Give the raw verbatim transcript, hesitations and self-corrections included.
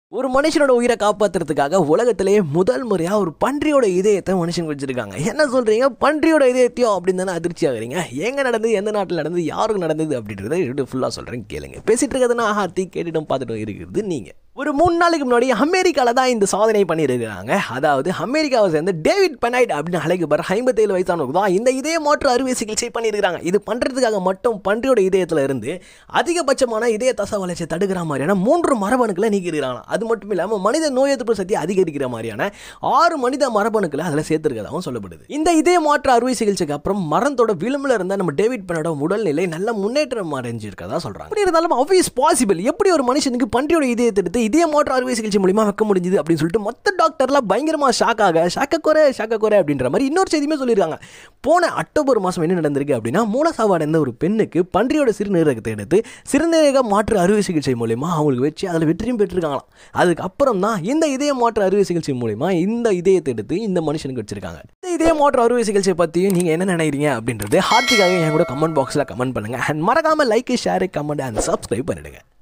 ஒரு மனுஷனோட உயிரை காப்பாத்துறதுக்காக உலகத்திலேயே முதல் முறையா ஒரு பன்றியோட இதயத்தை மனுஷன் வச்சிருக்காங்க. என்ன சொல்றீங்க? பன்றியோட இதயத்தையோ அப்படின்னு தானே அதிர்ச்சி ஆகுறீங்க. எங்க நடந்தது, எந்த நாட்டில் நடந்தது, யாருக்கு நடந்தது அப்படின்றத இது ஃபுல்லா சொல்றேன் கேளுங்க. பேசிட்டு இருக்கிறதுனா ஹாத்தி கேட்டுட்டும் பார்த்துட்டும் இருக்கிறது நீங்க. ஒரு மூணு நாளைக்கு முன்னாடி அமெரிக்கால தான் இந்த சாதனை பண்ணியிருக்கிறாங்க. அதாவது அமெரிக்காவை சேர்ந்த டேவிட் பெனைட் அப்படின்னு அழைக்கப்படுற ஐம்பத்தேழு வயசானவங்க தான் இந்த இதய மாற்று அறுவை சிகிச்சை பண்ணியிருக்காங்க. இது பண்றதுக்காக மட்டும் பன்றியோட இதயத்துல இருந்து அதிகபட்சமான இதய தசை வளர்ச்சியை தடுக்கிற மாதிரியான மூன்று மரபணுக்களை நீக்கிருக்கிறாங்க. அது மட்டும் இல்லாமல் மனித நோய் எதிர்ப்பு சக்தி அதிகரிக்கிற மாதிரியான ஆறு மனித மரபணுக்களை அதில் சேர்த்திருக்கதாகவும் சொல்லப்படுது. இந்த இதய மாற்று அறுவை சிகிச்சைக்கு அப்புறம் மரணத்தோட விளிம்புல இருந்த நம்ம டேவிட் பெனைடோட உடல்நிலை நல்ல முன்னேற்றம் அடைஞ்சிருக்கதா சொல்றாங்க. அப்படி இருந்தாலும் how is possible? எப்படி ஒரு மனுஷனுக்கு பன்றியோட இதயத்தை எடுத்து இதய மாற்று அறுவை சிகிச்சை மூலமா வைக்க முடிஞ்சது அப்படின்னு சொல்லிட்டு மொத்த டாக்டர்லாம் பயங்கரமா ஷாக் ஆக ஷாக்க குறை ஷாக்க குறை அப்படின்ற மாதிரி இன்னொரு செய்தியுமே சொல்லியிருக்காங்க. போன அக்டோபர் மாதம் என்ன நடந்திருக்கு அப்படின்னா, மூலசாவு அடைந்த ஒரு பெண்ணுக்கு பன்றியோட சிறுநீரகத்தை எடுத்து சிறுநீரக மாற்று அறுவை சிகிச்சை மூலமா அவங்களுக்கு வச்சு அதில் வெற்றியும் பெற்றிருக்காங்களாம். அதுக்கப்புறம் தான் இந்த இதய மாற்று அறுவை சிகிச்சை மூலமா இந்த இதயத்தை எடுத்து இந்த மனுஷனுக்கு வச்சிருக்காங்க. இந்த இதய மாற்று அறுவை சிகிச்சை பற்றியும் நீங்கள் என்ன நினைக்கிறீங்க அப்படின்றது ஹார்த்திக்காக என் கூட கமெண்ட் பாக்ஸில் கமெண்ட் பண்ணுங்க. அண்ட் மறக்காம like, share, comment and subscribe பண்ணிடுங்க.